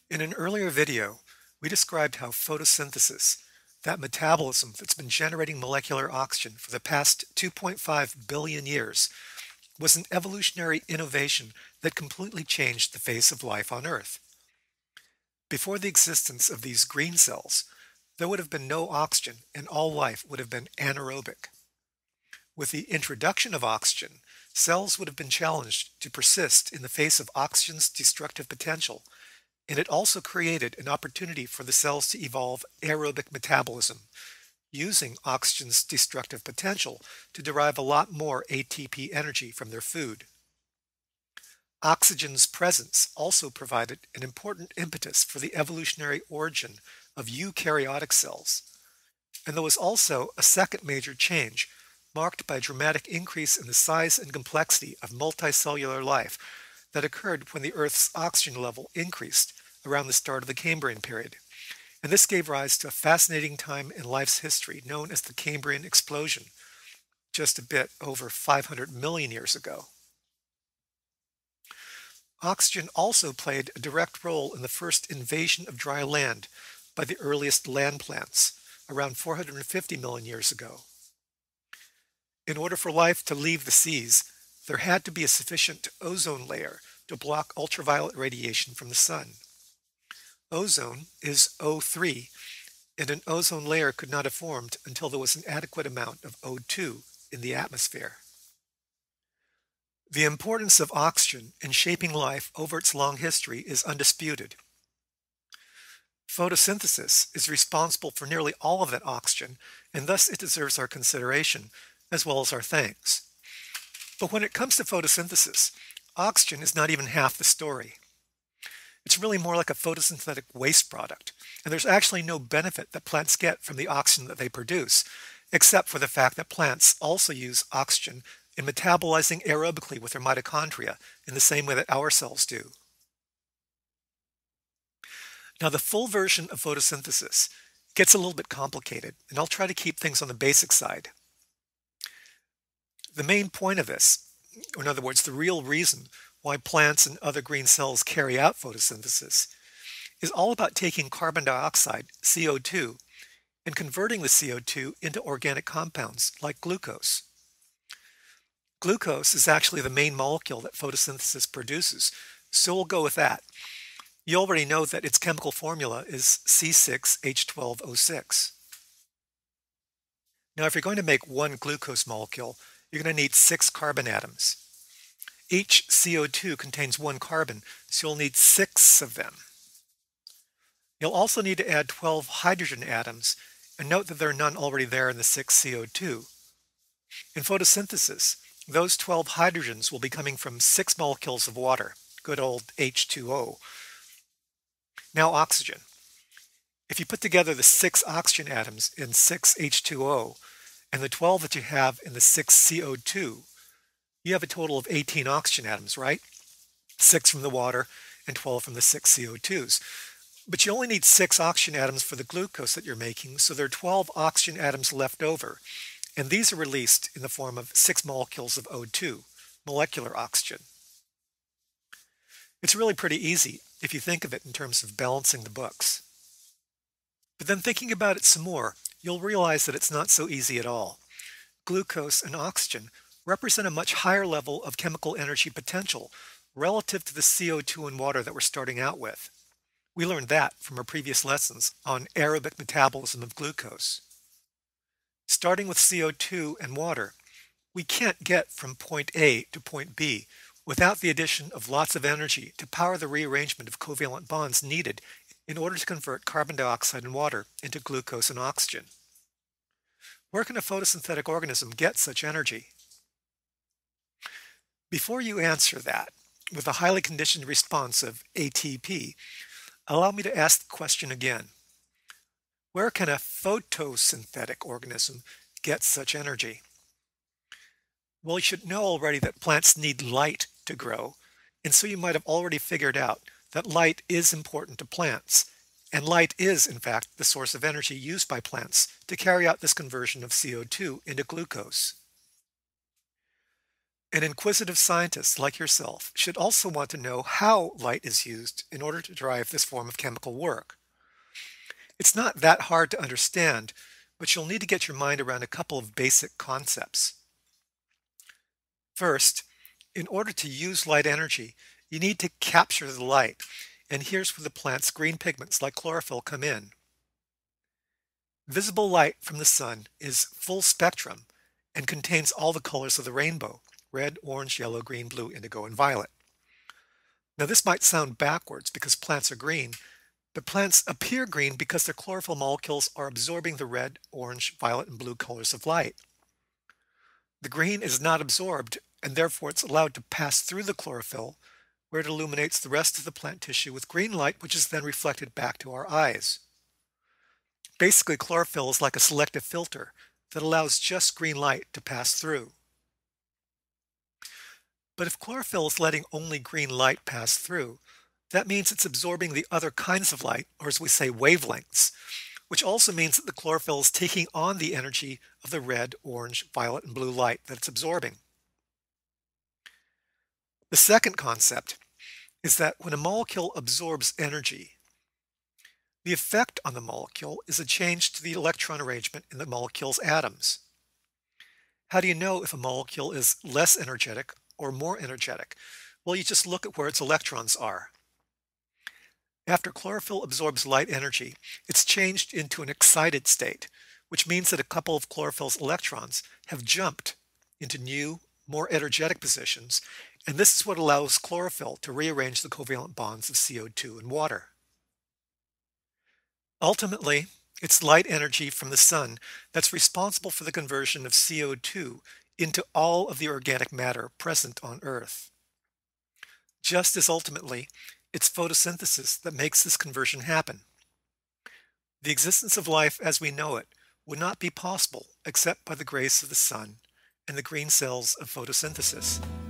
In an earlier video, we described how photosynthesis, that metabolism that's been generating molecular oxygen for the past 2.5 billion years, was an evolutionary innovation that completely changed the face of life on Earth. Before the existence of these green cells, there would have been no oxygen and all life would have been anaerobic. With the introduction of oxygen, cells would have been challenged to persist in the face of oxygen's destructive potential, and it also created an opportunity for the cells to evolve aerobic metabolism, using oxygen's destructive potential to derive a lot more ATP energy from their food. Oxygen's presence also provided an important impetus for the evolutionary origin of eukaryotic cells. And there was also a second major change, marked by a dramatic increase in the size and complexity of multicellular life that occurred when the Earth's oxygen level increased around the start of the Cambrian period. And this gave rise to a fascinating time in life's history known as the Cambrian explosion, just a bit over 500 million years ago. Oxygen also played a direct role in the first invasion of dry land by the earliest land plants, around 450 million years ago. In order for life to leave the seas, there had to be a sufficient ozone layer to block ultraviolet radiation from the sun. Ozone is O3, and an ozone layer could not have formed until there was an adequate amount of O2 in the atmosphere. The importance of oxygen in shaping life over its long history is undisputed. Photosynthesis is responsible for nearly all of that oxygen, and thus it deserves our consideration, as well as our thanks. But when it comes to photosynthesis, oxygen is not even half the story. It's really more like a photosynthetic waste product, and there's actually no benefit that plants get from the oxygen that they produce, except for the fact that plants also use oxygen in metabolizing aerobically with their mitochondria in the same way that our cells do. Now, the full version of photosynthesis gets a little bit complicated, and I'll try to keep things on the basic side. The main point of this, or in other words, the real reason why plants and other green cells carry out photosynthesis, is all about taking carbon dioxide, CO2, and converting the CO2 into organic compounds like glucose. Glucose is actually the main molecule that photosynthesis produces, so we'll go with that. You already know that its chemical formula is C6H12O6. Now, if you're going to make one glucose molecule, you're going to need 6 carbon atoms. Each CO2 contains 1 carbon, so you'll need 6 of them. You'll also need to add 12 hydrogen atoms, and note that there are none already there in the 6 CO2. In photosynthesis, those 12 hydrogens will be coming from 6 molecules of water, good old H2O. Now oxygen. If you put together the 6 oxygen atoms in 6 H2O and the 12 that you have in the 6 CO2, you have a total of 18 oxygen atoms, right? 6 from the water and 12 from the 6 CO2s. But you only need 6 oxygen atoms for the glucose that you're making, so there are 12 oxygen atoms left over. And these are released in the form of 6 molecules of O2, molecular oxygen. It's really pretty easy if you think of it in terms of balancing the books. But then thinking about it some more, you'll realize that it's not so easy at all. Glucose and oxygen represent a much higher level of chemical energy potential relative to the CO2 and water that we're starting out with. We learned that from our previous lessons on aerobic metabolism of glucose. Starting with CO2 and water, we can't get from point A to point B without the addition of lots of energy to power the rearrangement of covalent bonds needed in order to convert carbon dioxide and water into glucose and oxygen. Where can a photosynthetic organism get such energy? Before you answer that with a highly conditioned response of ATP, allow me to ask the question again. Where can a photosynthetic organism get such energy? Well, you should know already that plants need light to grow, and so you might have already figured out that light is important to plants, and light is, in fact, the source of energy used by plants to carry out this conversion of CO2 into glucose. An inquisitive scientist like yourself should also want to know how light is used in order to drive this form of chemical work. It's not that hard to understand, but you'll need to get your mind around a couple of basic concepts. First, in order to use light energy, you need to capture the light, and here's where the plant's green pigments like chlorophyll come in. Visible light from the sun is full spectrum and contains all the colors of the rainbow: red, orange, yellow, green, blue, indigo, and violet. Now, this might sound backwards because plants are green, but plants appear green because their chlorophyll molecules are absorbing the red, orange, violet, and blue colors of light. The green is not absorbed, and therefore it's allowed to pass through the chlorophyll, where it illuminates the rest of the plant tissue with green light, which is then reflected back to our eyes. Basically, chlorophyll is like a selective filter that allows just green light to pass through. But if chlorophyll is letting only green light pass through, that means it's absorbing the other kinds of light, or as we say, wavelengths, which also means that the chlorophyll is taking on the energy of the red, orange, violet, and blue light that it's absorbing. The second concept is that when a molecule absorbs energy, the effect on the molecule is a change to the electron arrangement in the molecule's atoms. How do you know if a molecule is less energetic or more energetic? Well, you just look at where its electrons are. After chlorophyll absorbs light energy, it's changed into an excited state, which means that a couple of chlorophyll's electrons have jumped into new, more energetic positions, and this is what allows chlorophyll to rearrange the covalent bonds of CO2 and water. Ultimately, it's light energy from the sun that's responsible for the conversion of CO2 into all of the organic matter present on Earth. Just as ultimately, it's photosynthesis that makes this conversion happen. The existence of life as we know it would not be possible except by the grace of the sun and the green cells of photosynthesis.